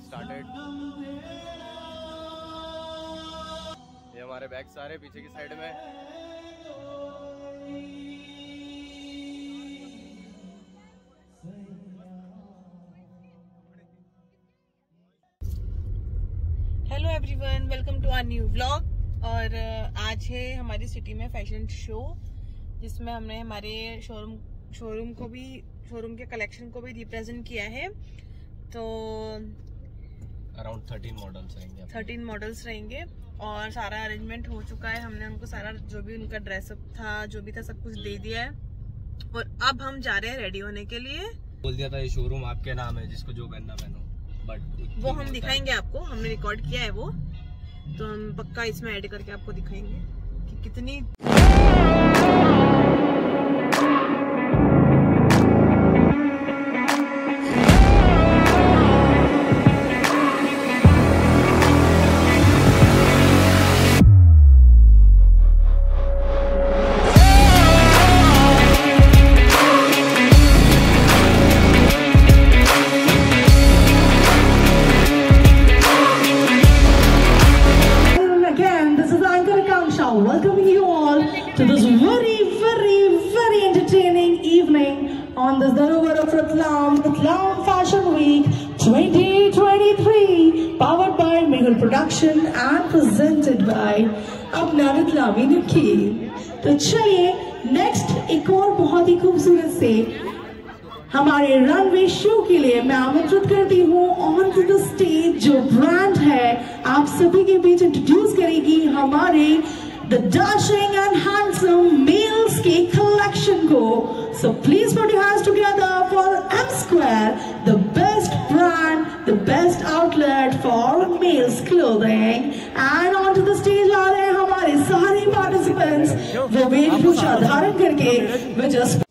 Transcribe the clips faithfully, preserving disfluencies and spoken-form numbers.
Started. ये हमारे bag सारे पीछे की साइड में। Hello everyone, welcome to our new vlog. और आज है हमारी सिटी में फैशन शो, जिसमें हमने हमारे शोरूम शोरूम को भी शोरूम के कलेक्शन को भी रिप्रेजेंट किया है। तो अराउंड थर्टीन मॉडल्स रहेंगे थर्टीन मॉडल्स रहेंगे और सारा अरेंजमेंट हो चुका है। हमने उनको सारा जो भी उनका ड्रेसअप था, जो भी था, सब कुछ दे दिया है। और अब हम जा रहे हैं रेडी होने के लिए। बोल दिया था ये शोरूम आपके नाम है, जिसको जो पहनना पहनो, बट वो हम दिखाएंगे आपको। हमने रिकॉर्ड किया है वो, तो हम पक्का इसमें ऐड करके आपको दिखाएंगे कि कितनी welcoming you all to this very, very, very entertaining evening on this Dharovar of Ratlam, Ratlam Fashion Week twenty twenty-three, powered by Mehul Production and presented by अपना रतलामी नकील। तो चलिए नेक्स्ट एक और बहुत ही खूबसूरत से हमारे रनवे शो के लिए मैं आमंत्रित करती हूँ ऑन टू द स्टेज, जो ब्रांड है आप सभी के बीच इंट्रोड्यूस करेगी हमारे the dashing and handsome males के collection को। So please put your hands together for M Square, the best brand, the best outlet for males clothing। And onto the stage आ रहे हैं हमारे सारे participants, वो वेशभूषा धारण करके वे just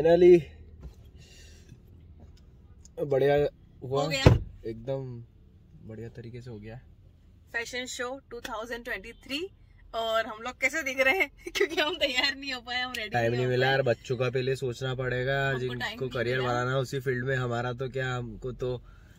फाइनली बढ़िया हुआ, हो गया एकदम बढ़िया तरीके से हो गया fashion show two thousand twenty three. और हम लोग कैसे दिख रहे हैं क्योंकि हम तैयार नहीं हो पाए, हम रेडी टाइम नहीं मिला यार, बच्चों का पहले सोचना पड़ेगा, हमको टाइम जिनको नहीं करियर मिला। बनाना उसी फील्ड में, हमारा तो क्या, हमको तो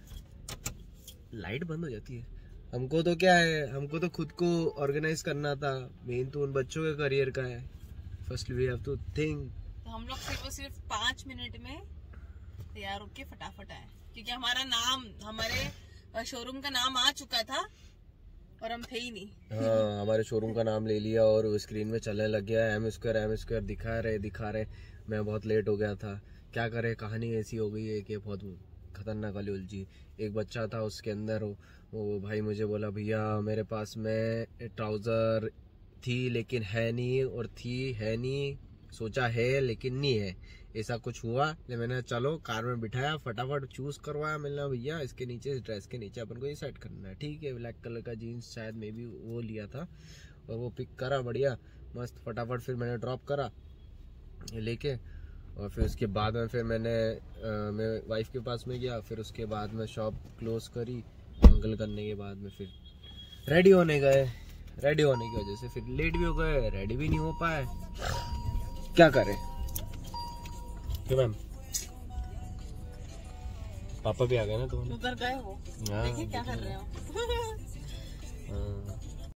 लाइट बंद हो जाती है, हमको तो क्या है, हमको तो खुद को ऑर्गेनाइज करना था, मेन तो उन बच्चों के करियर का है। First we have to think. तो हम लोग सिर्फ और सिर्फ पाँच मिनट में तैयार होके फटाफट आए, क्योंकि हमारा नाम, हमारे शोरूम का नाम आ चुका था और हम थे ही नहीं। हाँ, हमारे शोरूम का नाम ले लिया और स्क्रीन में चलने लग गया, एम स्क्वायर एम स्क्वायर दिखा रहे दिखा रहे मैं बहुत लेट हो गया था। क्या करे, कहानी ऐसी हो गई है कि बहुत खतरनाक वाली उलझी। एक बच्चा था उसके अंदर, वो भाई मुझे बोला भैया मेरे पास में ट्राउजर थी लेकिन है नहीं, और थी है नहीं, सोचा है लेकिन नहीं है, ऐसा कुछ हुआ। ले मैंने चलो कार में बिठाया, फटाफट चूज करवाया, मिलना भैया इसके नीचे, इस ड्रेस के नीचे अपन को ये सेट करना है, ठीक है। ब्लैक कलर का जीन्स शायद मे भी वो लिया था, और वो पिक करा बढ़िया मस्त फटाफट। फिर मैंने ड्रॉप करा लेके, और फिर उसके बाद में फिर मैंने आ, मैं वाइफ के पास में गया, फिर उसके बाद में शॉप क्लोज करी, अंकल करने के बाद में फिर रेडी होने गए। रेडी होने की वजह से फिर लेट भी हो गए, रेडी भी नहीं हो पाए, क्या करें। क्यों मैम, पापा भी आ गए ना, तो उधर गए वो, हाँ, देखिए क्या कर रहे हो। हाँ,